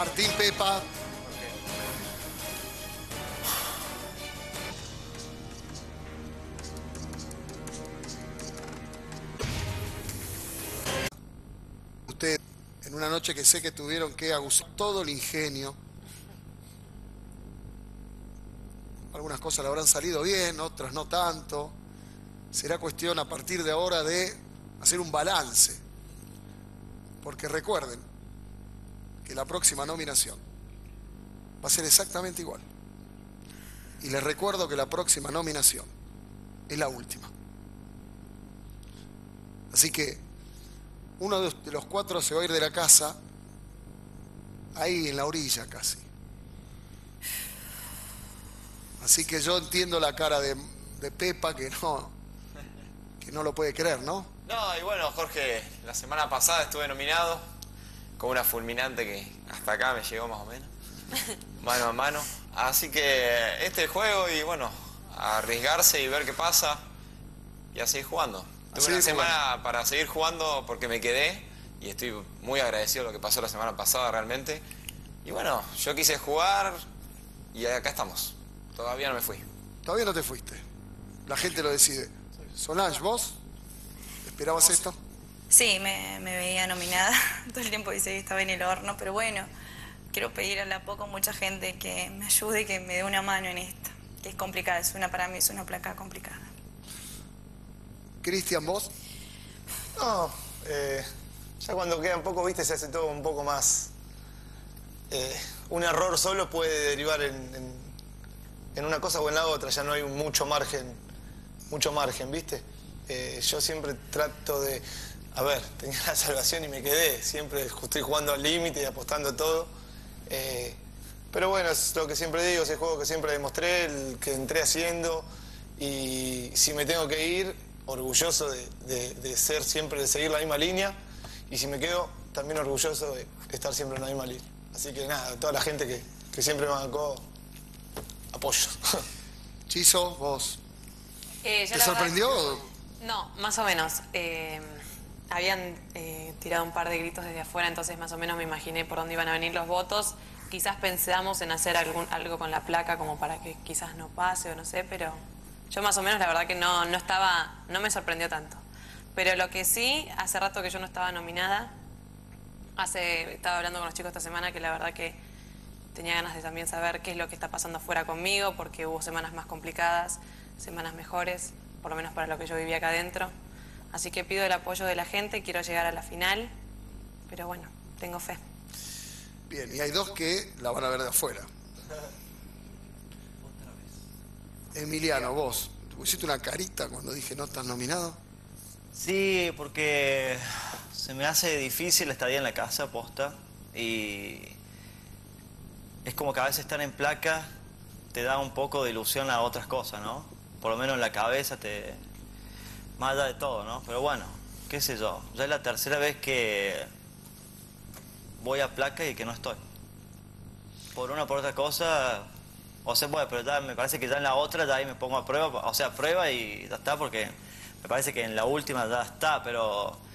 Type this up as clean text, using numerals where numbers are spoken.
Martín Pepa. Usted, en una noche que sé que tuvieron que aguzar todo el ingenio. Algunas cosas le habrán salido bien, otras no tanto. Será cuestión a partir de ahora de hacer un balance. Porque recuerden que la próxima nominación va a ser exactamente igual. Y les recuerdo que la próxima nominación es la última. Así que uno de los cuatro se va a ir de la casa ahí en la orilla casi. Así que yo entiendo la cara de Pepa que no lo puede creer, ¿no? No, y bueno, Jorge, la semana pasada estuve nominado con una fulminante que hasta acá me llegó más o menos, mano a mano. Así que este es el juego y bueno, a arriesgarse y ver qué pasa y a seguir jugando. Tuve una semana para seguir jugando porque me quedé y estoy muy agradecido de lo que pasó la semana pasada realmente. Y bueno, yo quise jugar y acá estamos. Todavía no me fui. Todavía no te fuiste. La gente lo decide. Solange, ¿vos? ¿Esperabas esto? Sí, me veía nominada. Todo el tiempo dice que estaba en el horno, pero bueno, quiero pedir a la poco mucha gente que me ayude, que me dé una mano en esto, que es complicada, para mí es una placa complicada. Cristian, ¿vos? No, ya cuando queda un poco, viste, se hace todo un poco más... un error solo puede derivar en una cosa o en la otra, ya no hay mucho margen, ¿viste? Yo siempre trato de... A ver, tenía la salvación y me quedé, siempre estoy jugando al límite y apostando todo. Pero bueno, es lo que siempre digo, es el juego que siempre demostré, el que entré haciendo, y si me tengo que ir, orgulloso de ser siempre, de seguir la misma línea, y si me quedo, también orgulloso de estar siempre en la misma línea. Así que nada, toda la gente que siempre me bancó, apoyo. Chizo, vos. ¿Te sorprendió? No, más o menos. Habían tirado un par de gritos desde afuera, entonces más o menos me imaginé por dónde iban a venir los votos. Quizás pensamos en hacer algo con la placa como para que quizás no pase o no sé, pero yo más o menos la verdad que no me sorprendió tanto. Pero lo que sí, hace rato que yo no estaba nominada. Estaba hablando con los chicos esta semana que la verdad que tenía ganas de también saber qué es lo que está pasando afuera conmigo, porque hubo semanas más complicadas, semanas mejores, por lo menos para lo que yo vivía acá adentro. Así que pido el apoyo de la gente, quiero llegar a la final, pero bueno, tengo fe. Bien, y hay dos que la van a ver de afuera. Emiliano, vos, ¿pusiste una carita cuando dije no estás nominado? Sí, porque se me hace difícil estar ahí en la casa, posta, y es como que a veces estar en placa te da un poco de ilusión a otras cosas, ¿no? Por lo menos en la cabeza más allá de todo, ¿no? Pero bueno, qué sé yo, ya es la tercera vez que voy a placa y que no estoy. Por una o por otra cosa, o sea, bueno, pero ya me parece que ya en la otra ya ahí me pongo a prueba, o sea, a prueba y ya está, porque me parece que en la última ya está, pero